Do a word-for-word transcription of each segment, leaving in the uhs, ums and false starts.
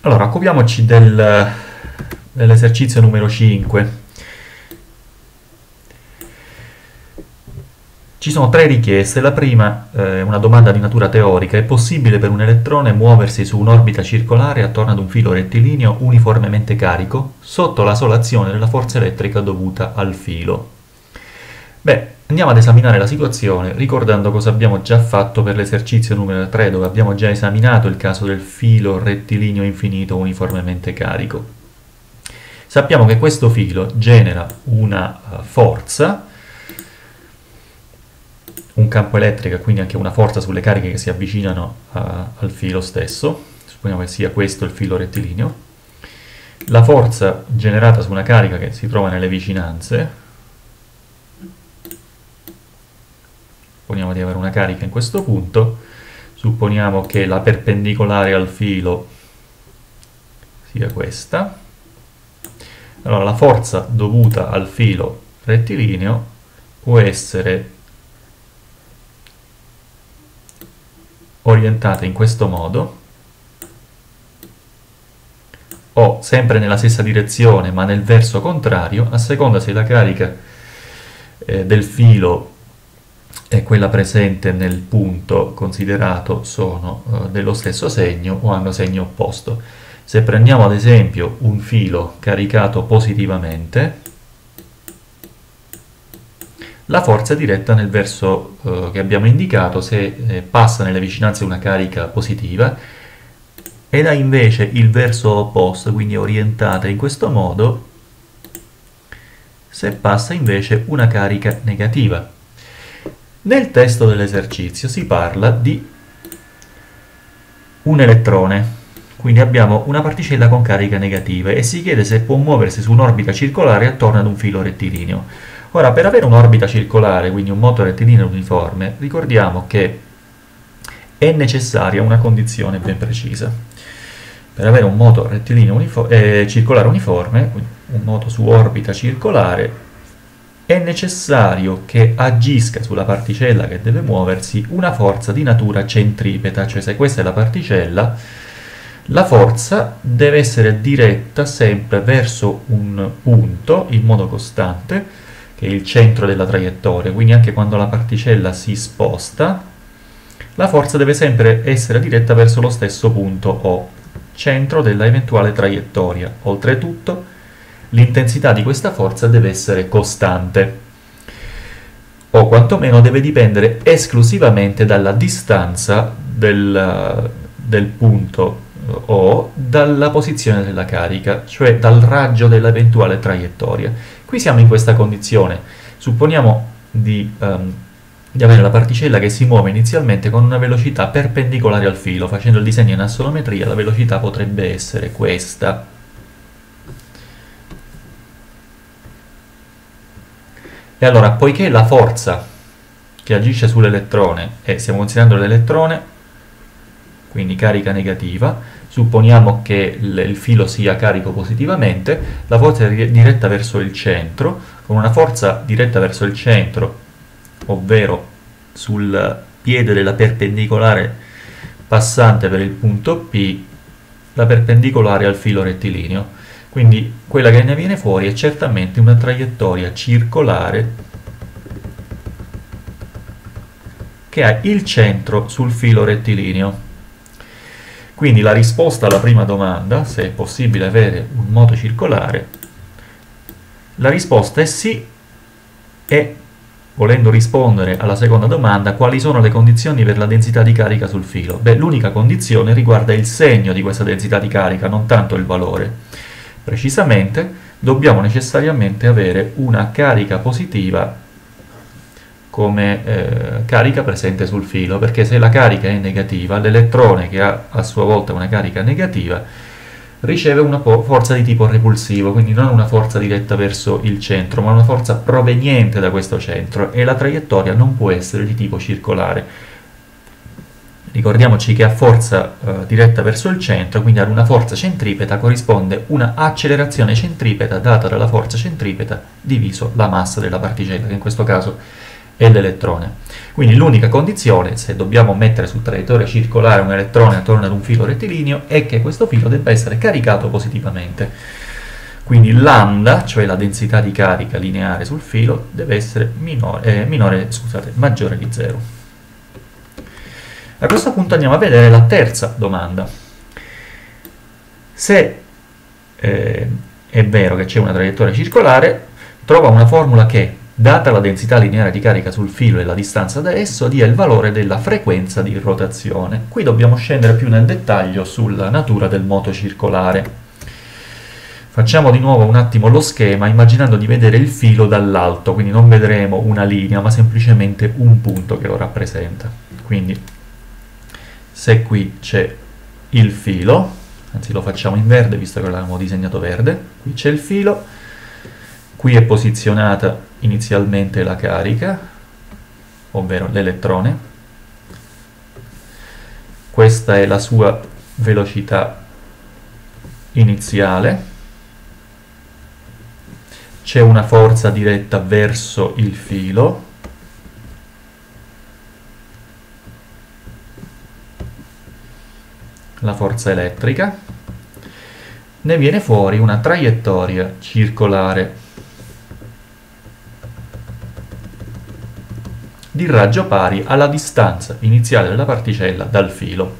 Allora, occupiamoci del, dell'esercizio numero cinque. Ci sono tre richieste. La prima è eh, una domanda di natura teorica. È possibile per un elettrone muoversi su un'orbita circolare attorno ad un filo rettilineo uniformemente carico sotto la sola azione della forza elettrica dovuta al filo? Beh, andiamo ad esaminare la situazione ricordando cosa abbiamo già fatto per l'esercizio numero tre, dove abbiamo già esaminato il caso del filo rettilineo infinito uniformemente carico. Sappiamo che questo filo genera una uh, forza, un campo elettrico e quindi anche una forza sulle cariche che si avvicinano uh, al filo stesso. Supponiamo che sia questo il filo rettilineo. La forza generata su una carica che si trova nelle vicinanze, supponiamo di avere una carica in questo punto, supponiamo che la perpendicolare al filo sia questa. Allora la forza dovuta al filo rettilineo può essere orientata in questo modo, o sempre nella stessa direzione ma nel verso contrario, a seconda se la carica eh, del filo e quella presente nel punto considerato sono eh, dello stesso segno o hanno segno opposto. Se prendiamo ad esempio un filo caricato positivamente, la forza è diretta nel verso eh, che abbiamo indicato se eh, passa nelle vicinanze una carica positiva, ed ha invece il verso opposto, quindi orientata in questo modo, se passa invece una carica negativa. Nel testo dell'esercizio si parla di un elettrone, quindi abbiamo una particella con carica negativa e si chiede se può muoversi su un'orbita circolare attorno ad un filo rettilineo. Ora, per avere un'orbita circolare, quindi un moto rettilineo uniforme, ricordiamo che è necessaria una condizione ben precisa. Per avere un moto rettilineo unifo- eh, circolare uniforme, un moto su orbita circolare, è necessario che agisca sulla particella che deve muoversi una forza di natura centripeta, cioè se questa è la particella, la forza deve essere diretta sempre verso un punto in modo costante, che è il centro della traiettoria, quindi anche quando la particella si sposta, la forza deve sempre essere diretta verso lo stesso punto o centro della eventuale traiettoria. Oltretutto, l'intensità di questa forza deve essere costante, o quantomeno deve dipendere esclusivamente dalla distanza del, del punto o dalla posizione della carica, cioè dal raggio dell'eventuale traiettoria. Qui siamo in questa condizione. Supponiamo di, um, di avere la particella che si muove inizialmente con una velocità perpendicolare al filo. Facendo il disegno in assolometria, la velocità potrebbe essere questa. E allora, poiché la forza che agisce sull'elettrone, e stiamo considerando l'elettrone, quindi carica negativa, supponiamo che il filo sia carico positivamente, la forza è diretta verso il centro, con una forza diretta verso il centro, ovvero sul piede della perpendicolare passante per il punto P, la perpendicolare al filo rettilineo. Quindi quella che ne viene fuori è certamente una traiettoria circolare che ha il centro sul filo rettilineo. Quindi la risposta alla prima domanda, se è possibile avere un moto circolare, la risposta è sì, e volendo rispondere alla seconda domanda, quali sono le condizioni per la densità di carica sul filo? Beh, l'unica condizione riguarda il segno di questa densità di carica, non tanto il valore. Precisamente, dobbiamo necessariamente avere una carica positiva come eh, carica presente sul filo, perché se la carica è negativa, l'elettrone, che ha a sua volta una carica negativa, riceve una forza di tipo repulsivo, quindi non una forza diretta verso il centro, ma una forza proveniente da questo centro, e la traiettoria non può essere di tipo circolare. Ricordiamoci che a forza eh, diretta verso il centro, quindi ad una forza centripeta, corrisponde una accelerazione centripeta data dalla forza centripeta diviso la massa della particella, che in questo caso e l'elettrone. Quindi l'unica condizione, se dobbiamo mettere su traiettoria circolare un elettrone attorno ad un filo rettilineo, è che questo filo debba essere caricato positivamente. Quindi lambda, cioè la densità di carica lineare sul filo, deve essere minore, eh, minore, scusate, maggiore di zero. A questo punto andiamo a vedere la terza domanda. Se eh, è vero che c'è una traiettoria circolare, trova una formula che, data la densità lineare di carica sul filo e la distanza da esso, dia il valore della frequenza di rotazione. Qui dobbiamo scendere più nel dettaglio sulla natura del moto circolare. Facciamo di nuovo un attimo lo schema, immaginando di vedere il filo dall'alto, quindi non vedremo una linea, ma semplicemente un punto che lo rappresenta. Quindi, se qui c'è il filo, anzi lo facciamo in verde visto che l'abbiamo disegnato verde, qui c'è il filo, qui è posizionata inizialmente la carica, ovvero l'elettrone, questa è la sua velocità iniziale, c'è una forza diretta verso il filo, la forza elettrica, ne viene fuori una traiettoria circolare di raggio pari alla distanza iniziale della particella dal filo.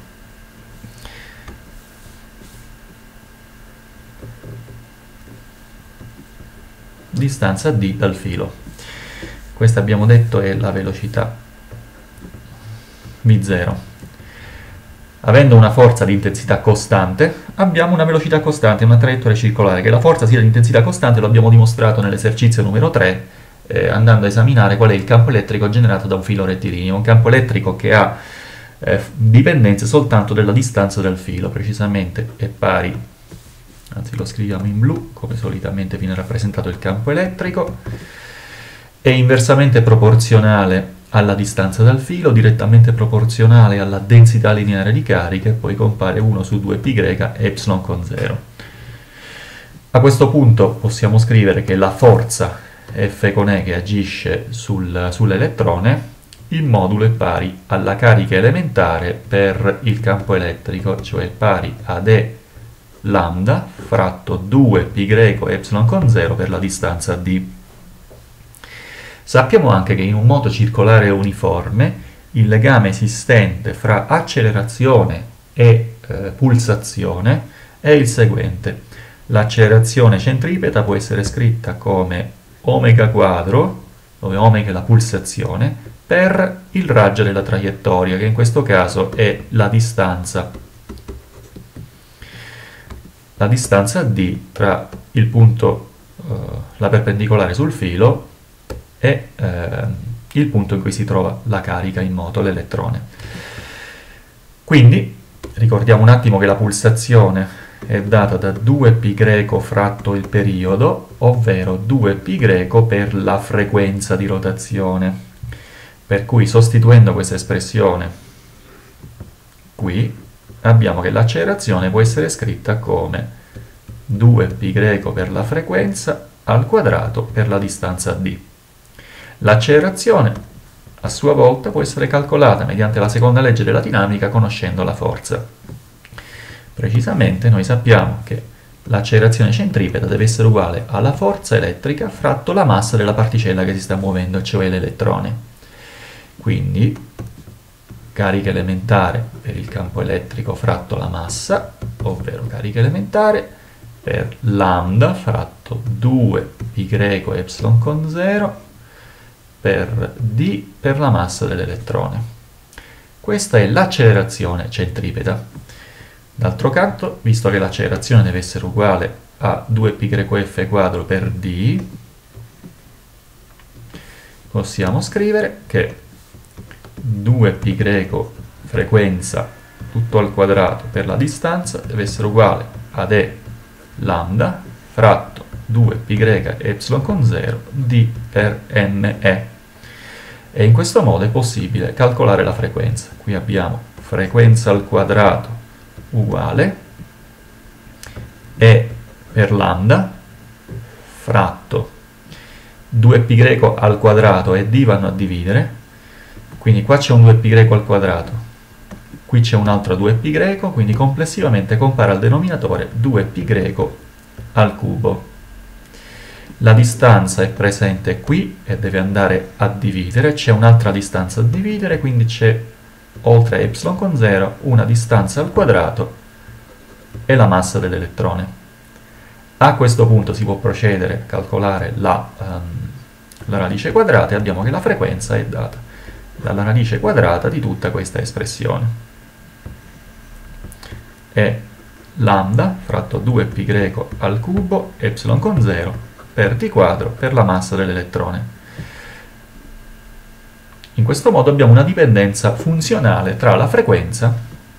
Distanza d dal filo. Questa abbiamo detto è la velocità v zero. Avendo una forza di intensità costante, abbiamo una velocità costante, una traiettoria circolare, che la forza sia di intensità costante lo abbiamo dimostrato nell'esercizio numero tre, eh, andando a esaminare qual è il campo elettrico generato da un filo rettilineo, un campo elettrico che ha eh, dipendenze soltanto della distanza dal filo, precisamente è pari, anzi lo scriviamo in blu, come solitamente viene rappresentato il campo elettrico, è inversamente proporzionale alla distanza dal filo, direttamente proporzionale alla densità lineare di carica, e poi compare uno su due π epsilon con zero. A questo punto possiamo scrivere che la forza F con E che agisce sul, sull'elettrone, il modulo è pari alla carica elementare per il campo elettrico, cioè pari ad E lambda fratto due π epsilon con zero per la distanza d. Sappiamo anche che in un moto circolare uniforme il legame esistente fra accelerazione e eh, pulsazione è il seguente. L'accelerazione centripeta può essere scritta come omega quadro, dove omega è la pulsazione, per il raggio della traiettoria, che in questo caso è la distanza la distanza d tra il punto, eh, la perpendicolare sul filo, e eh, il punto in cui si trova la carica in moto, l'elettrone. Quindi ricordiamo un attimo che la pulsazione è data da due π fratto il periodo, ovvero due π per la frequenza di rotazione. Per cui, sostituendo questa espressione qui, abbiamo che l'accelerazione può essere scritta come due π per la frequenza al quadrato per la distanza d. L'accelerazione, a sua volta, può essere calcolata mediante la seconda legge della dinamica conoscendo la forza. Precisamente noi sappiamo che l'accelerazione centripeta deve essere uguale alla forza elettrica fratto la massa della particella che si sta muovendo, cioè l'elettrone. Quindi carica elementare per il campo elettrico fratto la massa, ovvero carica elementare per lambda fratto due π epsilon con zero per d per la massa dell'elettrone. Questa è l'accelerazione centripeta. D'altro canto, visto che l'accelerazione deve essere uguale a due π f quadro per d, possiamo scrivere che due π frequenza tutto al quadrato per la distanza deve essere uguale ad E lambda fratto due π epsilon con zero d per me. E in questo modo è possibile calcolare la frequenza. Qui abbiamo frequenza al quadrato uguale E per lambda fratto due pi greco al quadrato e d vanno a dividere, quindi qua c'è un due pi greco al quadrato, qui c'è un altro due pi greco, quindi complessivamente compare al denominatore due pi greco al cubo. La distanza è presente qui e deve andare a dividere, c'è un'altra distanza a dividere, quindi c'è oltre a y con zero una distanza al quadrato e la massa dell'elettrone. A questo punto si può procedere a calcolare la, um, la radice quadrata e abbiamo che la frequenza è data dalla radice quadrata di tutta questa espressione. È lambda fratto due pi greco al cubo y con zero per d quadro per la massa dell'elettrone. In questo modo abbiamo una dipendenza funzionale tra la frequenza,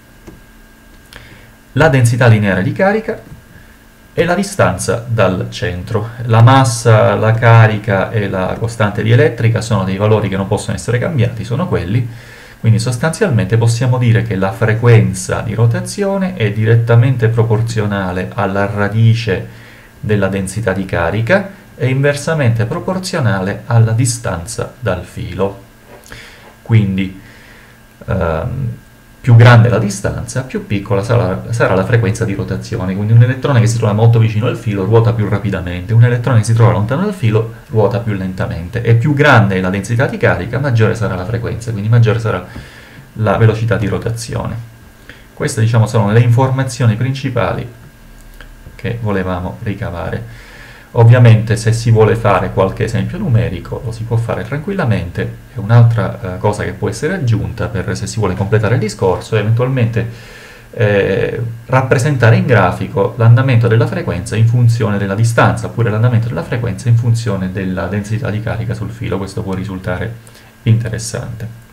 la densità lineare di carica e la distanza dal centro. La massa, la carica e la costante dielettrica sono dei valori che non possono essere cambiati, sono quelli, quindi sostanzialmente possiamo dire che la frequenza di rotazione è direttamente proporzionale alla radice della densità di carica e inversamente proporzionale alla distanza dal filo. Quindi ehm, più grande la distanza, più piccola sarà, sarà la frequenza di rotazione. Quindi un elettrone che si trova molto vicino al filo ruota più rapidamente, un elettrone che si trova lontano dal filo ruota più lentamente. E più grande è la densità di carica, maggiore sarà la frequenza, quindi maggiore sarà la velocità di rotazione. Queste, diciamo, sono le informazioni principali che volevamo ricavare. Ovviamente se si vuole fare qualche esempio numerico lo si può fare tranquillamente, e un'altra eh, cosa che può essere aggiunta per se si vuole completare il discorso è eventualmente eh, rappresentare in grafico l'andamento della frequenza in funzione della distanza, oppure l'andamento della frequenza in funzione della densità di carica sul filo. Questo può risultare interessante.